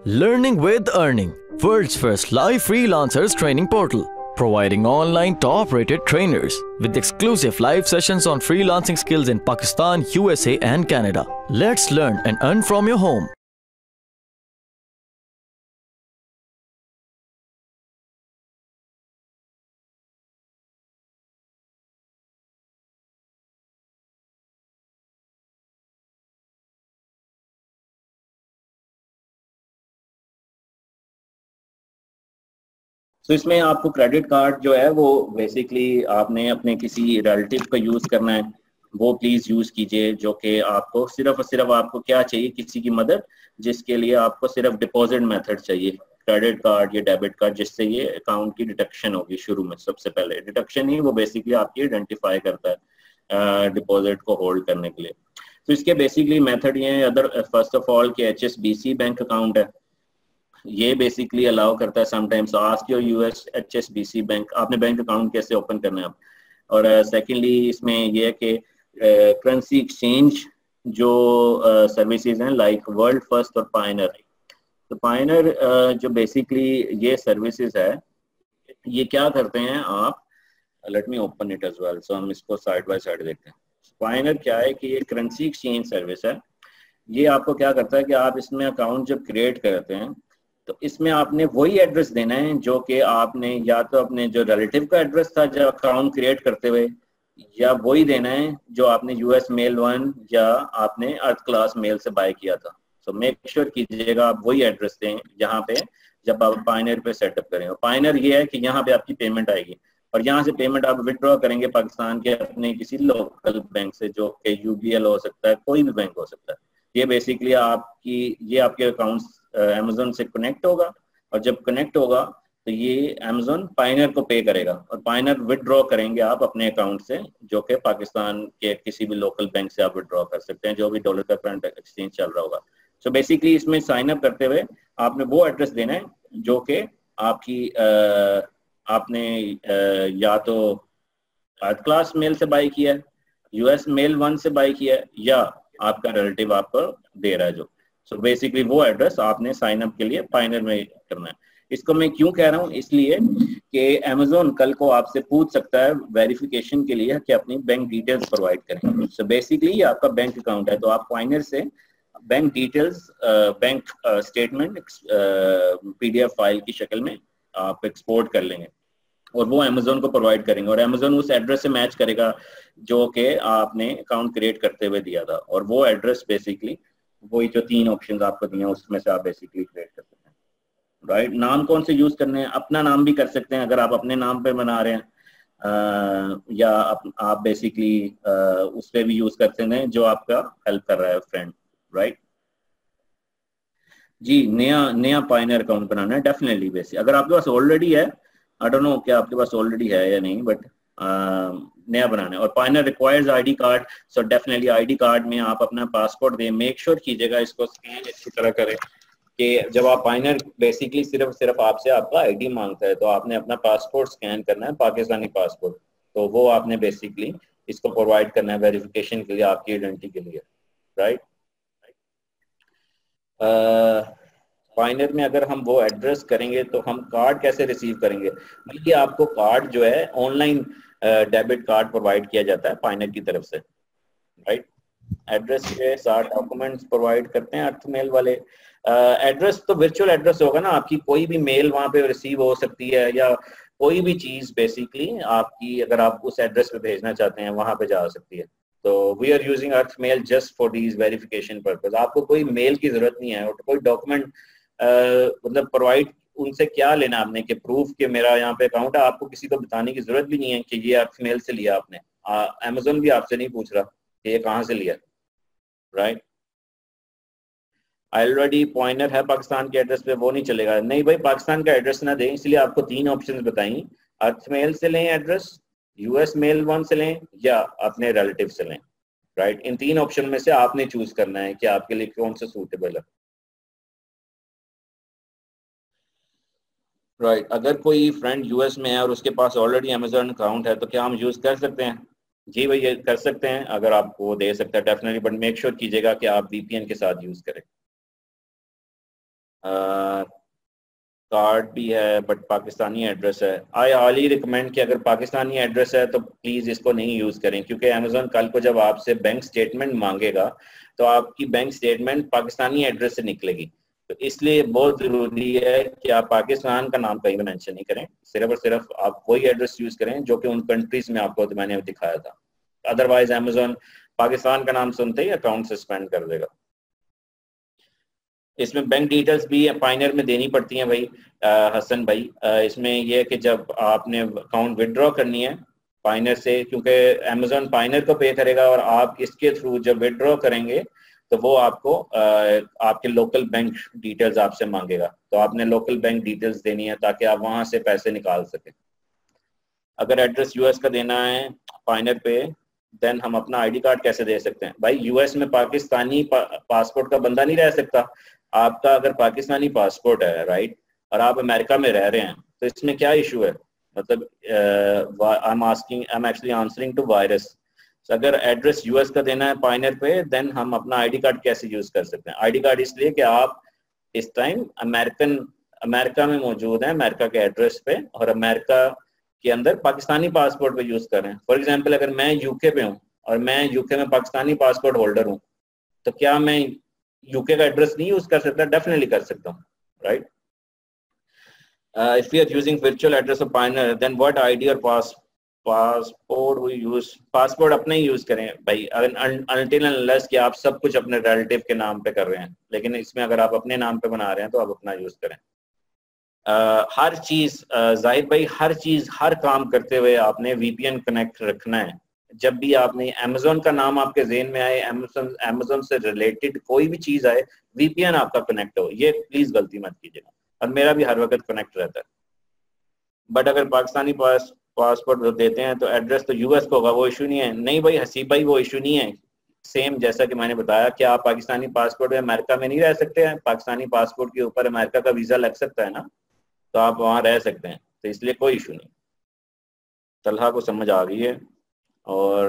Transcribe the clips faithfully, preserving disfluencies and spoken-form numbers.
Learning with Earning, world's first live freelancers training portal, providing online top-rated trainers with exclusive live sessions on freelancing skills in Pakistan, U S A and Canada. Let's learn and earn from your home. तो इसमें आपको credit card जो है वो basically आपने अपने किसी relative का यूज़ करना है, वो प्लीज़ यूज़ कीजिए, जो कि आपको सिर्फ और सिर्फ आपको क्या चाहिए, किसी की मदद जिसके लिए आपको सिर्फ डिपॉजिट मेथड चाहिए, क्रेडिट कार्ड या डेबिट कार्ड, जिससे ये अकाउंट की डिडक्शन होगी। शुरू में सबसे पहले डिडक्शन ही वो बेसिकली आपकी आइडेंटिफाई करता है डिपॉजिट को होल्ड करने के लिए। तो इसके बेसिकली मेथड ये हैं। अदर फर्स्ट ऑफ ऑल कि H S B C bank account है, ये बेसिकली अलाउ करता है sometimes ask your US H S B C bank, आपने बैंक अकाउंट कैसे ओपन करना है आप। और सेकेंडली uh, इसमें ये है कि करेंसी uh, एक्सचेंज जो सर्विसेज uh, हैं लाइक वर्ल्ड फर्स्ट और पायनर। तो पायनर uh, जो बेसिकली ये सर्विसेज है, ये क्या करते हैं आप, let me open it as well, so हम इसको साइड बाय साइड देखते हैं। पायनर क्या है कि ये करेंसी एक्सचेंज सर्विस है। ये आपको क्या करता है कि आप इसमें अकाउंट जब क्रिएट करते हैं तो इसमें आपने वही एड्रेस देना है जो कि आपने या तो अपने जो रिलेटिव का एड्रेस था जब अकाउंट क्रिएट करते हुए, या वही देना है जो आपने यूएस मेल वन या आपने अर्थ क्लास मेल से बाय किया था। सो मेक श्योर कीजिएगा आप वही एड्रेस दें यहाँ पे जब आप पायनर पे सेटअप करें। और पायनर ये है कि यहाँ पे आपकी पेमेंट आएगी और यहाँ से पेमेंट आप विड्रॉ करेंगे पाकिस्तान के अपने किसी लोकल बैंक से, जो कि यूबीएल हो सकता है, कोई भी बैंक हो सकता है। ये बेसिकली आपकी ये आपके अकाउंट अमेज़न से कनेक्ट होगा और जब कनेक्ट होगा तो ये अमेज़न पायनर को पे करेगा और पायनर विड्रॉ करेंगे आप अपने अकाउंट से, जो कि पाकिस्तान के किसी भी लोकल बैंक से आप विड्रॉ कर सकते हैं, जो भी डॉलर का करंट एक्सचेंज चल रहा होगा। सो so बेसिकली इसमें साइन अप करते हुए आपने वो एड्रेस देना है जो कि आपकी आ, आपने आ, या तो अर्थ क्लास मेल से बाय किया है, यूएस मेल वन से बाय किया है, या आपका रिलेटिव आपको दे रहा है जो। सो so बेसिकली वो एड्रेस आपने साइन अप के लिए पायनर में करना है। इसको मैं क्यों कह रहा हूँ, इसलिए कि अमेज़न कल को आपसे पूछ सकता है वेरिफिकेशन के लिए कि अपनी बैंक डिटेल्स प्रोवाइड करें। सो बेसिकली ये आपका बैंक अकाउंट है, तो आप पायनर से bank details, bank statement PDF file की शक्ल में आप एक्सपोर्ट कर लेंगे और वो अमेज़न को प्रोवाइड करेंगे और अमेज़न उस एड्रेस से मैच करेगा जो कि आपने अकाउंट क्रिएट करते हुए दिया था। और वो एड्रेस बेसिकली वही जो तीन ऑप्शंस आपको दिए हैं उसमें से आप बेसिकली क्रिएट कर सकते हैं। Right right? नाम कौन से यूज करने हैं, अपना नाम भी कर सकते हैं अगर आप अपने नाम पे बना रहे हैं, आ, या आप, आप बेसिकली उस पर भी यूज कर सकते हैं जो आपका हेल्प कर रहा है फ्रेंड। Right right? जी, नया नया पायनर अकाउंट बनाना है डेफिनेटली। बेसिक अगर आपके पास ऑलरेडी है, आई डोंट नो क्या आपके पास ऑलरेडी है या नहीं, बट नया बनाना है। और Payoneer requires ID card, so definitely ID card में आप अपना पासपोर्ट दें। मेक श्योर कीजिएगा इसको स्कैन इसी तरह करें कि जब आप पायनर बेसिकली सिर्फ सिर्फ आपसे आपका आईडी मांगता है तो आपने अपना पासपोर्ट स्कैन करना है, पाकिस्तानी पासपोर्ट, तो वो आपने बेसिकली इसको प्रोवाइड करना है वेरिफिकेशन के लिए, आपकी आइडेंटिटी के लिए। राइट पायनर में अगर हम वो एड्रेस करेंगे तो हम कार्ड कैसे रिसीव करेंगे, बल्कि आपको कार्ड जो है ऑनलाइन डेबिट कार्ड प्रोवाइड किया जाता है पायनर की तरफ से। राइट एड्रेस के साथ डॉक्यूमेंट्स प्रोवाइड करते हैं अर्थ मेल वाले। एड्रेस uh, तो वर्चुअल एड्रेस होगा ना, आपकी कोई भी मेल वहाँ पे रिसीव हो सकती है या कोई भी चीज़ बेसिकली आपकी अगर आप उस एड्रेस पे भेजना चाहते हैं वहाँ पे जा सकती है। तो we are using earth mail just for these verification purpose. आपको कोई मेल की जरूरत नहीं है और कोई डॉक्यूमेंट मतलब प्रोवाइड उनसे क्या लेना आपने कि प्रूफ कि मेरा यहाँ पे अकाउंट है। आपको किसी को बताने की जरूरत भी नहीं है कि ये अर्थ मेल से लिया आपने, अमेज़न भी आपसे नहीं पूछ रहा कि ये कहाँ से लिया। राइट ऑलरेडी पॉइंटर है पाकिस्तान के एड्रेस पे, वो नहीं चलेगा। नहीं भाई, पाकिस्तान का एड्रेस ना दें, इसलिए आपको तीन ऑप्शंस बताई, अर्थ मेल से लें एड्रेस, यूएस मेल वन से लें, या अपने रिलेटिव से लें। राइट इन तीन ऑप्शन में से आपने चूज करना है कि आपके लिए कौन सा सूटेबल है। Right right. अगर कोई फ्रेंड यूएस में है और उसके पास ऑलरेडी अमेज़न अकाउंट है तो क्या हम यूज कर सकते हैं? जी भाई ये कर सकते हैं, अगर आपको दे सकता है डेफिनेटली, बट मेक श्योर कीजिएगा कि आप वीपीएन के साथ यूज करें। کارڈ بھی ہے بٹ پاکستانی ایڈریس ہے. آئی ہارلی ریکمینڈ کہ اگر پاکستانی ایڈریس ہے تو پلیز اس کو نہیں یوز کریں, کیونکہ امیزون کل کو جب آپ سے بینک اسٹیٹمنٹ مانگے گا تو آپ کی بینک اسٹیٹمنٹ پاکستانی ایڈریس سے نکلے گی. تو اس لیے بہت ضروری ہے کہ آپ پاکستان کا نام کہیں بھی مینشن نہیں کریں, صرف اور صرف آپ وہی ایڈریس یوز کریں جو کہ ان کنٹریز میں آپ کو میں نے دکھایا تھا. ادروائز امیزون پاکستان کا نام سنتے ہی اکاؤنٹ سسپینڈ کر دے گا. اس میں بینک ڈیٹیلز بھی پائنر میں دینی پڑتی ہیں بھائی حسن بھائی. اس میں یہ ہے کہ جب آپ نے اکاؤنٹ وڈرا کرنی ہے پائنر سے, کیونکہ امیزون پائنر کو پے کرے گا اور آپ اس کے تھرو جب وڈرا کریں گے تو وہ آپ کو آپ کے لوکل بینک ڈیٹیلز آپ سے مانگے گا. تو آپ نے لوکل بینک ڈیٹیلز دینی ہے تاکہ آپ وہاں سے پیسے نکال سکیں. اگر ایڈریس یو ایس کا دینا ہے پائنر پہ دین ہم اپنا آئی ڈی کارڈ کیسے دے سکتے ہیں؟ بھائی یو ایس میں پاکستانی پاسپورٹ کا بندہ نہیں رہ سکتا. آپ کا اگر پاکستانی پاسپورٹ ہے رائٹ اور آپ امریکہ میں رہ رہے ہیں تو اس میں کیا ایشو ہے؟ مطلب I'm asking I'm actually answering to virus. اگر ایڈریس یو ایس کا دینا ہے پائنر پہ دین ہم اپنا آئی ڈی کارڈ کیسے یوز کر سکتے ہیں؟ آئی ڈی کارڈ اس لیے کہ آپ اس ٹائم امریکن امریکہ میں موجود ہیں, امریکہ کے ایڈریس پہ, اور امریکہ کے اندر پاکستانی پاسپورٹ پہ یوز کر رہے ہیں. فار ایگزامپل اگر میں یو کے پہ ہوں اور میں یو کے میں پاکستانی پاسپورٹ ہولڈر ہوں تو کیا میں یو کے کا ایڈریس نہیں یوز کر سکتا؟ ڈیفینیٹلی کر سکتا ہوں, right. if we are using virtual address of pioneer then what I D or pass passport وہ یوز پاسپورٹ اپنا ہی یوز کریں بھائی, until unless کہ آپ سب کچھ اپنے ریلیٹیو کے نام پہ کر رہے ہیں. لیکن اس میں اگر آپ اپنے نام پہ بنا رہے ہیں تو آپ اپنا یوز کریں. uh, ہر چیز زاہد بھائی ہر چیز ہر کام کرتے ہوئے آپ نے وی پی این کنیکٹ رکھنا ہے. جب بھی آپ نے امیزون کا نام آپ کے ذہن میں آئے, امیزون امیزون سے ریلیٹڈ کوئی بھی چیز آئے, وی پی این آپ کا کنیکٹ ہو. یہ پلیز غلطی مت کیجیے گا, اور میرا بھی ہر وقت کنیکٹ رہتا ہے. بٹ اگر پاکستانی پاس پاسپورٹ دیتے ہیں تو ایڈریس تو یو ایس کو ہوگا, وہ ایشو نہیں ہے. نہیں بھائی حسیب بھائی وہ ایشو نہیں ہے. سیم جیسا کہ میں نے بتایا کہ آپ پاکستانی پاسپورٹ میں امریکہ میں نہیں رہ سکتے ہیں, پاکستانی پاسپورٹ کے اوپر امریکہ کا ویزا لگ سکتا ہے نا, تو آپ وہاں رہ سکتے ہیں, تو اس لیے کوئی ایشو نہیں. طلحہ کو سمجھ آ گئی ہے. اور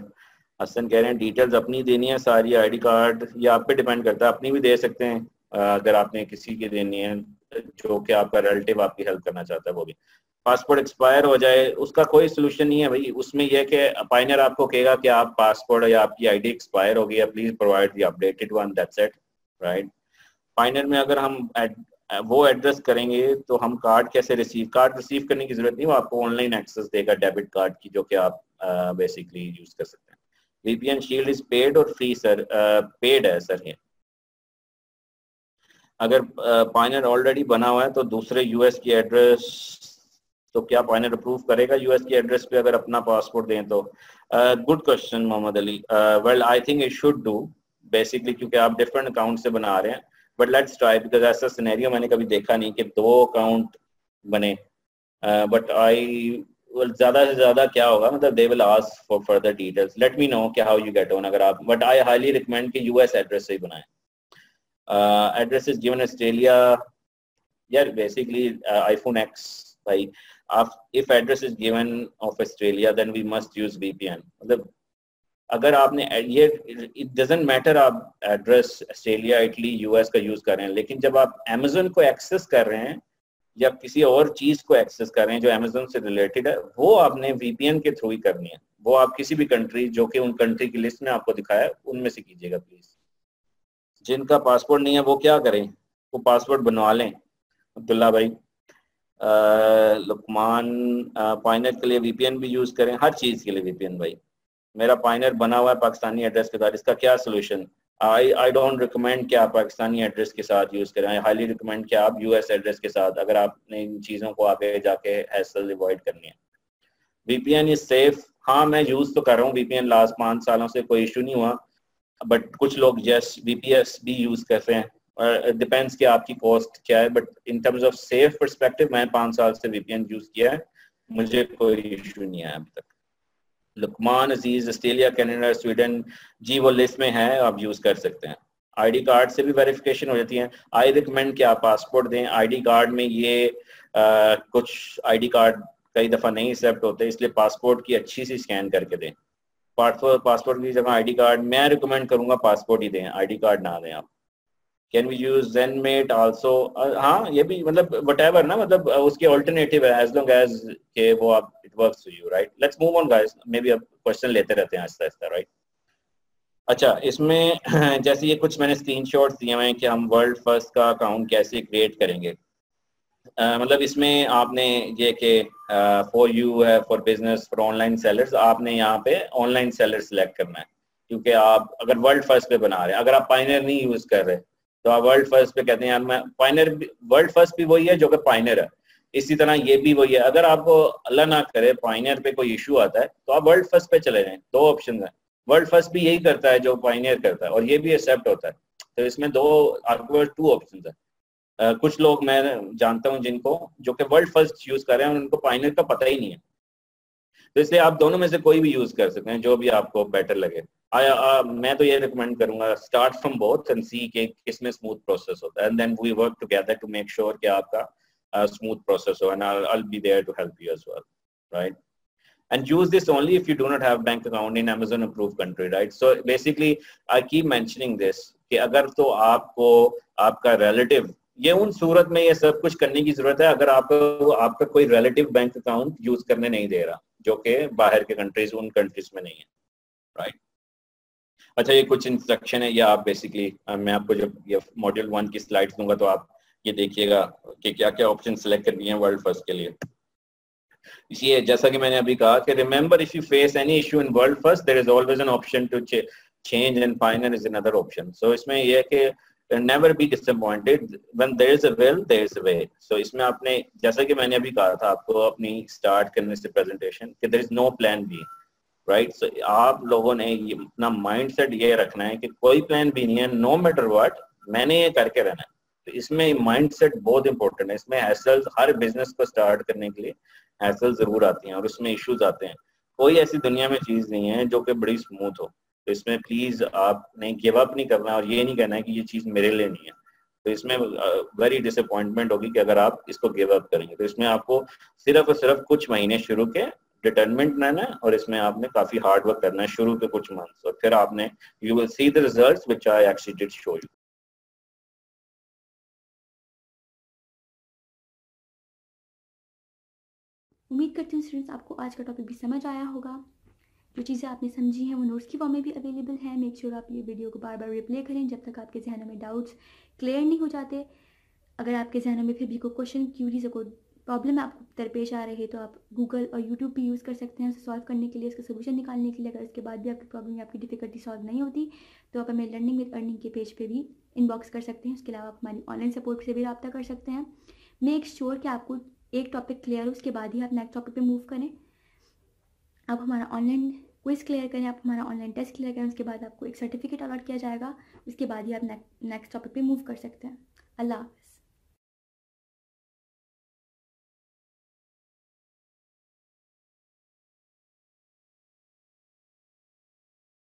حسن کہہ رہے ہیں ڈیٹیلز اپنی دینی ہے ساری, آئی ڈی کارڈ یہ آپ پہ ڈیپینڈ کرتا ہے, اپنی بھی دے سکتے ہیں اگر آپ نے کسی کی دینی ہے جو کہ آپ کا ریلیٹیو آپ کی ہیلپ کرنا چاہتا ہے وہ بھی. پاسپورٹ ایکسپائر ہو جائے اس کا کوئی سولوشن نہیں ہے بھائی. اس میں یہ کہ پائنر آپ کو کہے گا کہ آپ پاسپورٹ یا آپ کی آئی ڈی ایکسپائر ہو گئی ہے, please provide the updated one, that's it, right. Payoneer میں اگر ہم وہ ایڈریس کریں گے تو ہم کارڈ کیسے ریسیو کارڈ ریسیو کرنے کی ضرورت نہیں, وہ آپ کو آن لائن ایکسیس دے گا ڈیبٹ کارڈ کی, جو کہ آپ بیسکلی یوز کر سکتے ہیں. V P N shield is paid اور فری سر؟ پیڈ ہے سر. یہ اگر پائنر آلریڈی بنا ہوا ہے تو دوسرے یو ایس کی ایڈریس تو کیا پائنر اپروو کرے گا یو ایس کی ایڈریس پہ اگر اپنا پاسپورٹ دیں تو؟ Good question Muhammad Ali. Well I think it should do basically, کیونکہ آپ ڈفرینٹ اکاؤنٹ سے بنا رہے ہیں. بٹ لیٹس ٹرائی, بیکاز ایسا سینیریو میں نے کبھی دیکھا نہیں کہ دو اکاؤنٹ بنے. بٹ آئی زیادہ سے زیادہ کیا ہوگا, مطلب they will ask for further details. Let me know کہ ہاؤ یو گیٹ آن. اگر آپ, بٹ آئی ہائیلی ریکمینڈ کہ یو ایس ایڈریس سے ہی بنائیں. ایڈریس از گیون آسٹریلیا, یار بیسکلی آئی فون ایکس بھائی, if address is given of Australia then we must use V P N. مطلب اگر آپ نے یہ it doesn't matter آپ address Australia, Italy, U S کا یوز کر رہے ہیں, لیکن جب آپ امیزون کو ایکسس کر رہے ہیں یا کسی اور چیز کو ایکسس کر رہے ہیں جو امیزون سے ریلیٹڈ ہے, وہ آپ نے وی پی این کے تھرو ہی کرنی ہے. وہ آپ کسی بھی کنٹری جو کہ ان کنٹری کی لسٹ میں آپ کو دکھایا ہے ان میں سے کیجیے گا پلیز. جن کا پاسپورٹ نہیں ہے وہ کیا کریں, وہ پاسپورٹ بنوا لیں. عبداللہ بھائی, لقمان پائنر کے لیے وی پی این بھی یوز کریں, ہر چیز کے لیے وی پی این. بھائی میرا پائنر بنا ہوا ہے پاکستانی ایڈریس کے ساتھ, اس کا کیا solution? I I don't recommend کہ آپ پاکستانی ایڈریس کے ساتھ یوز کریں. آئی ہائیلی ریکمینڈ کہ آپ یو ایس ایڈریس کے ساتھ, اگر آپ نے ان چیزوں کو آگے جا کے ہیسل اوائڈ کرنی ہے. V P N is safe. ہاں میں یوز تو کر رہا ہوں وی پی این لاسٹ پانچ سالوں سے, کوئی ایشو نہیں ہوا. بٹ کچھ لوگ یس وی پی ایس بھی یوز کرتے ہیں, ڈپینڈس کہ آپ کی کاسٹ کیا ہے. But in terms of safe perspective میں پانچ سال سے وی پی این یوز کیا ہے, مجھے کوئی ایشو نہیں آیا ابھی تک. Luqman Aziz, Australia, Canada, Sweden, جی وہ لسٹ میں ہے, آپ یوز کر سکتے ہیں. آئی ڈی کارڈ سے بھی ویریفیکیشن ہو جاتی ہے. آئی ریکمینڈ کہ آپ پاسپورٹ دیں. آئی ڈی کارڈ میں یہ آ, کچھ آئی ڈی کارڈ کئی دفعہ نہیں ایکسیپٹ ہوتے, اس لیے پاسپورٹ کی اچھی سی اسکین کر کے دیں. پاسپورٹ کی جگہ آئی ڈی کارڈ, میں ریکمینڈ کروں گا پاسپورٹ ہی دیں, آئی ڈی کارڈ نہ دیں آپ. Can we use ZenMate also? ہاں یہ بھی مطلب whatever نا, مطلب اس کی alternative ہے as long as کہ وہ آپ it works for you, right? Let's move on guys, maybe اب question لیتے رہتے ہیں آہستہ آہستہ, right? اچھا اس میں جیسے یہ کچھ میں نے اسکرین شاٹس دیے ہوئے ہیں کہ ہم ورلڈ فرسٹ کا اکاؤنٹ کیسے کریٹ کریں گے. مطلب اس میں آپ نے یہ کہ فور یو ہے for business for online sellers, آپ نے یہاں پہ آن لائن سیلر سلیکٹ کرنا ہے کیونکہ آپ اگر ورلڈ فرسٹ پہ بنا رہے ہیں. اگر آپ پائنر نہیں یوز کر رہے تو آپ ورلڈ فرسٹ پہ کہتے ہیں یار میں پائنر, ورلڈ فرسٹ بھی وہی ہے جو کہ پائنر ہے, اسی طرح یہ بھی وہی ہے. اگر آپ کو اللہ نہ کرے پائنر پہ کوئی ایشو آتا ہے تو آپ ورلڈ فرسٹ پہ چلے جائیں. دو آپشن ہیں, ورلڈ فرسٹ بھی یہی کرتا ہے جو پائنر کرتا ہے اور یہ بھی ایکسیپٹ ہوتا ہے. تو اس میں دو آپ کو ٹو آپشنز ہیں. Uh, کچھ لوگ میں جانتا ہوں جن کو جو کہ ورلڈ فرسٹ یوز کر رہے ہیں اور ان کو پائنر کا پتہ ہی نہیں ہے, تو اس لیے آپ دونوں میں سے کوئی بھی یوز کر سکتے ہیں جو بھی آپ کو بیٹر لگے. آیا آ, میں تو یہ ریکمینڈ کروں گا start from both and see کہ کس میں اسموتھ پروسیس ہوتا ہے, and then we work together to make sure کہ آپ کا اسموتھ پروسیس ہو, and I will be there to help you as well, right. And use this only if you do not have bank account in Amazon approved country, right? So basically I keep mentioning this کہ اگر تو آپ کو آپ کا relative, یہ ان صورت میں یہ سب کچھ کرنے کی ضرورت ہے اگر آپ کو آپ کا کوئی ریلیٹیو بینک اکاؤنٹ یوز کرنے نہیں دے رہا جو کہ باہر کے کنٹریز ان کنٹریز میں نہیں ہے, رائٹ. اچھا یہ کچھ انسٹرکشن ہے, یہ آپ بیسکلی میں آپ کو جب یہ ماڈیول ون کی سلائڈس دوں گا تو آپ یہ دیکھیے گا کہ کیا کیا آپشن سلیکٹ کر دیے ہیں ورلڈ فرسٹ کے لیے. یہ جیسا کہ میں نے ابھی کہا کہ remember if you face any issue in world first there is always an option to change and Payoneer is another option. So اس میں یہ ہے کہ never be disappointed when there is a will there is a way. سو اس میں آپ نے جیسا کہ میں نے ابھی کہا تھا آپ کو اپنی اسٹارٹ کرنے سے پریزنٹیشن کہ there is no plan B, right. So آپ لوگوں نے اپنا مائنڈ سیٹ یہ رکھنا ہے کہ کوئی پلان بھی نہیں ہے, نو میٹر واٹ میں نے یہ کر کے رہنا ہے. تو اس میں مائنڈ سیٹ بہت امپورٹنٹ ہے. اس میں ہیسل ہر بزنس کو اسٹارٹ کرنے کے لیے ہیسل ضرور آتی ہیں اور اس میں ایشوز آتے ہیں. کوئی ایسی دنیا میں چیز نہیں ہے جو کہ بڑی اسموتھ ہو. تو اس میں پلیز آپ نے گیو اپ نہیں کرنا اور یہ نہیں کہنا ہے کہ یہ چیز میرے لیے نہیں ہے. تو اس میں ویری ڈس اپوائنٹمنٹ ہوگی کہ اگر آپ اس کو گیو اپ کریں گے. تو اس میں آپ کو صرف اور صرف کچھ مہینے شروع کے ڈٹرمنٹ رہنا ہے اور اس میں آپ نے کافی ہارڈ ورک کرنا ہے شروع کے کچھ منتھس, اور پھر آپ نے you will see the results which I actually did show you. امید کرتی ہوں اسٹوڈنٹس آپ کو آج کا ٹاپک بھی سمجھ آیا ہوگا. جو چیزیں آپ نے سمجھی ہیں وہ نوٹس کی فارم میں بھی اویلیبل ہیں. میک شیور آپ یہ ویڈیو کو بار بار ریپلے کریں جب تک آپ کے ذہنوں میں ڈاؤٹس کلیئر نہیں ہو جاتے. اگر آپ کے ذہنوں میں پھر بھی کوئی کوشچن کیوریز یا کوئی پرابلم آپ کو درپیش آ رہے تو آپ گوگل اور یوٹیوب بھی یوز کر سکتے ہیں اسے سالو کرنے کے لیے, اس کا سولوشن نکالنے کے لیے. اگر اس کے بعد بھی آپ کی پرابلم یا آپ کی ڈیفیکلٹی سالو نہیں ہوتی تو آپ ہمیں لرننگ وتھ ارننگ کے پیج پہ بھی ان باکس کر سکتے ہیں. اس کے علاوہ آپ ہماری آن لائن سپورٹ سے بھی رابطہ کر سکتے ہیں. میک شیور کہ آپ کو ایک ٹاپک کلیئر ہو, اس کے بعد ہی آپ نیکسٹ ٹاپک پہ موو کریں. آپ ہمارا آن لائن کوئز کلیئر کریں, آپ ہمارا آن لائن ٹیسٹ کلیئر کریں, اس کے بعد آپ کو ایک سرٹیفکیٹ الاٹ کیا جائے گا. اس کے بعد ہی آپ نیکسٹ ٹاپک پہ موو کر سکتے ہیں. اللہ حافظ.